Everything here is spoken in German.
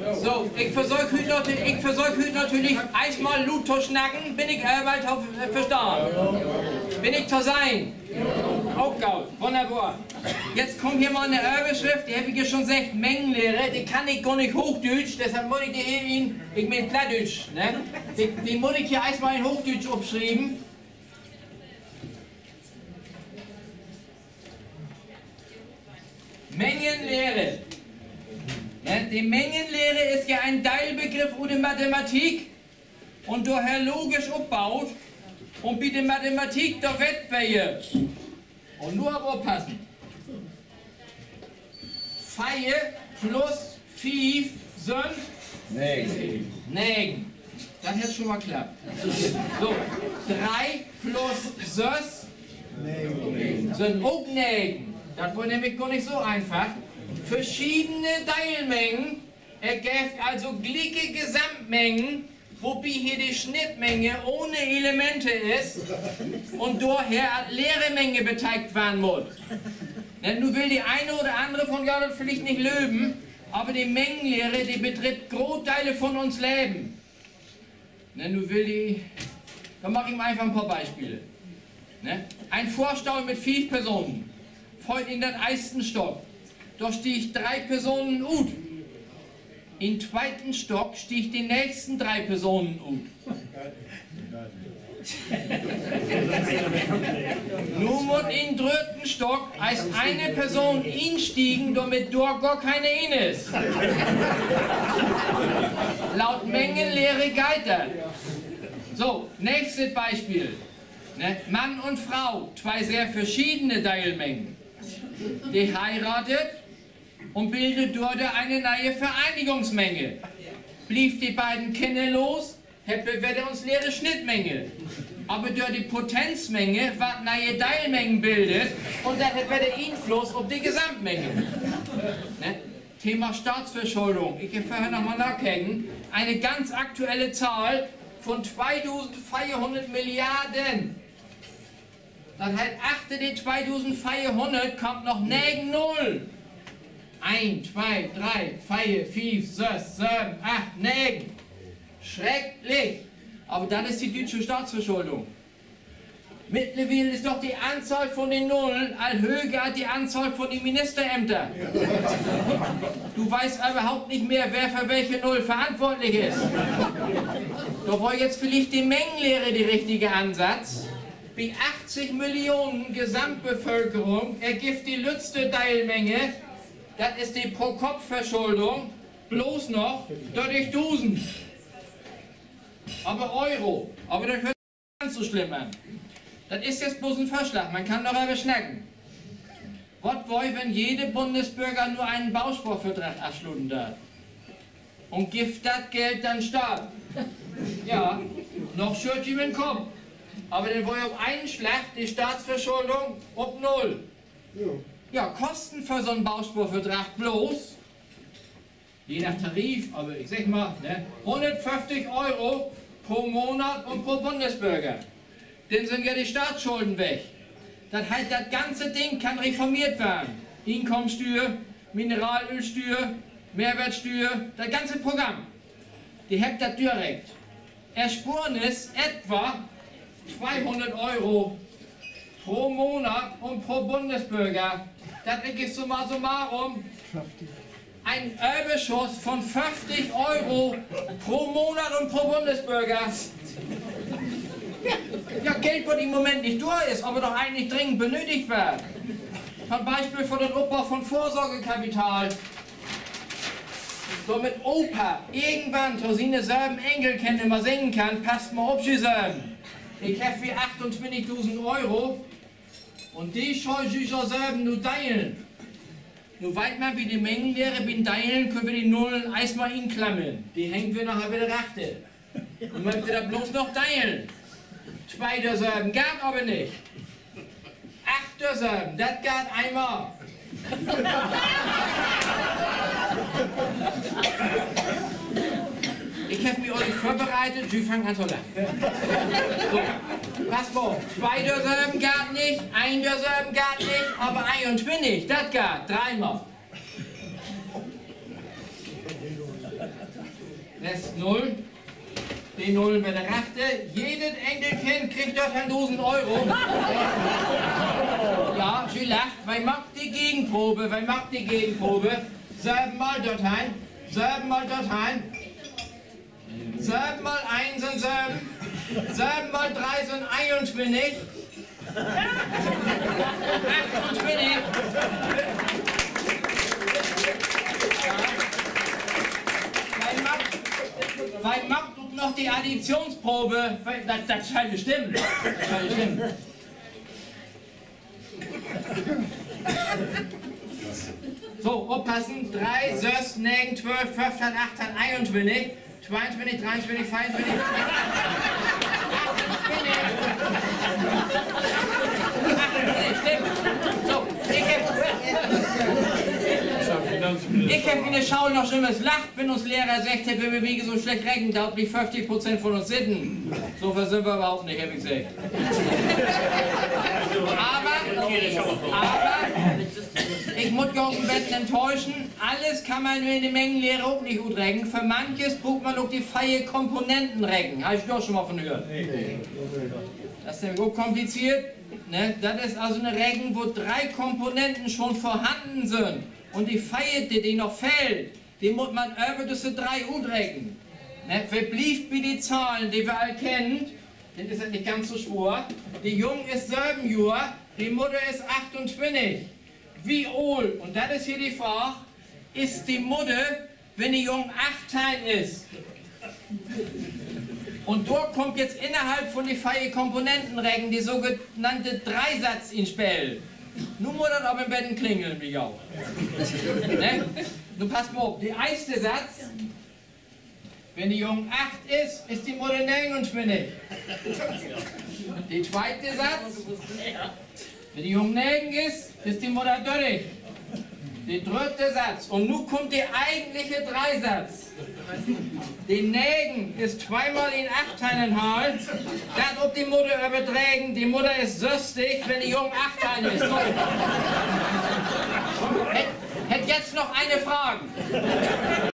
So, ich versuche heute natürlich einmal Lut zu schnacken, bin ich bald verstanden. Bin ich zu sein? Auch gut, wunderbar. Jetzt kommt hier mal eine Überschrift, die habe ich ja schon gesagt, Mengenlehre, die kann ich gar nicht Hochdeutsch, deshalb muss ich die hier ich mein Plattdeutsch, ne? Die muss ich hier erstmal in Hochdeutsch aufschreiben. Mengenlehre. Ja, die Mengenlehre ist ja ein Teilbegriff aus der Mathematik und daher logisch aufgebaut und bei der Mathematik der Wettbewerb. Und nur aber aufpassen. 4 plus 5 sind 9. Das hätte schon mal klappt. So, 3 plus 6 sind auch 9. Das war nämlich gar nicht so einfach. Verschiedene Teilmengen ergibt also gleiche Gesamtmengen, wobei hier die Schnittmenge ohne Elemente ist und daher leere Menge beteiligt werden muss. Denn nun will die eine oder andere von ja das vielleicht nicht löben, aber die Mengenlehre, die betrifft Großteile von uns Leben. Denn nun will die, da mache ich mal einfach ein paar Beispiele. Ne? Ein Vorstau mit 5 Personen, folgt in den ersten Stock. Da stieg 3 Personen ut. Im zweiten Stock stieg die nächsten 3 Personen ut. Nun muss im dritten Stock als eine Person einstiegen, damit dort gar keine in ist. Laut Mengenlehre Geiter. So, nächstes Beispiel. Ne? Mann und Frau, 2 sehr verschiedene Teilmengen. Die heiratet und bildet dort eine neue Vereinigungsmenge. Blieb die beiden Kinder los, hätten wir uns leere Schnittmenge. Aber durch die Potenzmenge, was neue Teilmengen bildet, und dann hätten wir den Einfluss auf die Gesamtmenge. Ne? Thema Staatsverschuldung. Ich will vorher nochmal nachgucken. Eine ganz aktuelle Zahl von 2400 Milliarden. Das heißt, achte die 2400 kommt noch neben 0. 1, 2, 3, 4, 5, 6, 7, 8, 9. Schrecklich. Aber dann ist die deutsche Staatsverschuldung. Mittlerweile ist doch die Anzahl von den Nullen höher als die Anzahl von den Ministerämtern. Du weißt überhaupt nicht mehr, wer für welche Null verantwortlich ist. Da war jetzt vielleicht die Mengenlehre der richtige Ansatz. Bei 80 Millionen Gesamtbevölkerung ergibt die letzte Teilmenge, das ist die Pro-Kopf-Verschuldung, bloß noch durch 1000. Aber Euro. Aber das hört sich nicht ganz so schlimm an. Das ist jetzt bloß ein Vorschlag, man kann darüber schnacken. Was wollen, wenn jede Bundesbürger nur einen Bausparvertrag abschließen darf? Und gibt das Geld dann Staat? Ja, noch schürt ihm den Kopf. Aber dann wollen wir auf einen Schlag die Staatsverschuldung auf 0. Ja, Kosten für so einen Bausparvertrag bloß, je nach Tarif, aber ich sag mal, ne, 150 € pro Monat und pro Bundesbürger. Dann sind ja die Staatsschulden weg. Das heißt, das ganze Ding kann reformiert werden. Einkommensteuer, Mineralölsteuer, Mehrwertsteuer, das ganze Programm. Die habt das direkt. Ersparnis etwa 200 € pro Monat und pro Bundesbürger. Das ist summa summarum ein Überschuss von 50 € pro Monat und pro Bundesbürger. Ja, Geld, was im Moment nicht durch ist, aber doch eigentlich dringend benötigt wird. Ein Beispiel für den Aufbau von Vorsorgekapital. Damit Opa irgendwann zu seine selben Enkelkinder immer singen kann, passt mal auf, sie sagen. Ich habe wie 28.000 € und die soll sich ja selber nur teilen. Nur weit man wie die Mengenlehre bin teilen, können wir die Nullen erstmal inklammern. Die hängen wir nachher wieder rechte. Und man wird das bloß noch teilen. 2 derselben geht aber nicht. 8 derselben, das geht einmal. Ich habe mich euch vorbereitet, Sie fangen an zu lachen. So, pass mal, 2 derselben geht nicht, 1 derselben geht nicht, aber 21, das geht, 3-mal. Das ist 0. Die 0 bei der Rechte. Jedes Enkelkind kriegt dort 1000 Euro. Ja, sie lacht. Wer macht die Gegenprobe? Wer macht die Gegenprobe? 7 mal dort rein. 7 mal dort rein. 7 mal 1 sind 7. 7 mal 3 sind 21. 28. Weil macht noch die Additionsprobe. Das scheint bestimmt. So, aufpassen. 3, 6, 9, 12, 15, 18, 21, 22, 23, 24. So, ich habe in der Schau noch schlimmes lacht, wenn uns Lehrer sagt, wenn wir Wege so schlecht rechnen, da wie 50% von uns sitten. So viel sind wir überhaupt nicht, habe ich gesagt. Aber ich muss Jungen Betten enttäuschen, alles kann man in der Mengenlehre auch nicht gut rechnen. Für manches braucht man auch die freie Komponenten rechnen. Habe ich doch schon mal von gehört. Das ist nämlich auch kompliziert. Ne? Das ist also eine Rechnung, wo 3 Komponenten schon vorhanden sind. Und die Feierte, die noch fehlt, die muss man über diese 3 rechnen. Ne? Verblieft wie die Zahlen, die wir alle kennen, das ist halt nicht ganz so schwer. Die Jung ist 7 Jahre, die Mutter ist 28. Wie alt, und das ist hier die Frage, ist die Mutter, wenn die Jung 18 ist? Und dort kommt jetzt innerhalb von den 4 Komponentenregeln die sogenannte Dreisatz ins Spiel. Nun muss das aber im Bett klingeln, wie auch. Ne? Nun passt mal auf, der erste Satz, wenn die Jung 8 ist, ist die Mutter 29. Der zweite Satz, wenn die Jung 9 ist die Mutter 30. Der dritte Satz, und nun kommt der eigentliche Dreisatz. Die 9 ist 2 mal in 8,5. Das ob die Mutter übertragen, die Mutter ist süstig, wenn die Jung 8 ist. Hätt jetzt noch eine Frage.